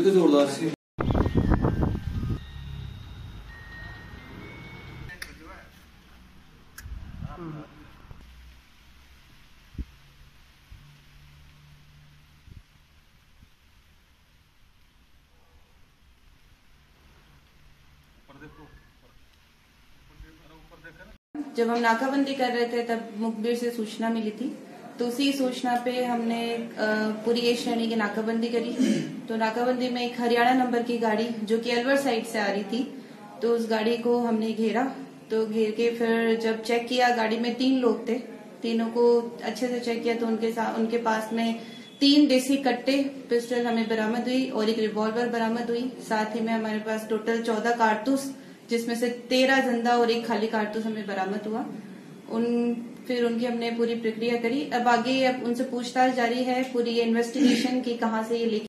Video तो जोरदार सी। जब हम नाकाबंदी कर रहे थे तब मुखबिर से सूचना मिली थी, तो उसी सूचना पे हमने पूरी ए श्रेणी की नाकाबंदी करी। तो नाकाबंदी में एक हरियाणा नंबर की गाड़ी जो कि अलवर साइड से आ रही थी, तो उस गाड़ी को हमने घेरा। तो घेर के फिर जब चेक किया, गाड़ी में 3 लोग थे, तीनों को अच्छे से चेक किया तो उनके पास में 3 देसी कट्टे पिस्टल हमें बरामद हुई और एक रिवॉल्वर बरामद हुई। साथ ही में हमारे पास टोटल 14 कारतूस, जिसमें से 13 जिंदा और एक खाली कारतूस हमें बरामद हुआ। फिर उनकी हमने पूरी प्रक्रिया करी। अब आगे उनसे पूछताछ जारी है, पूरी इन्वेस्टिगेशन की कहाँ से ये लेके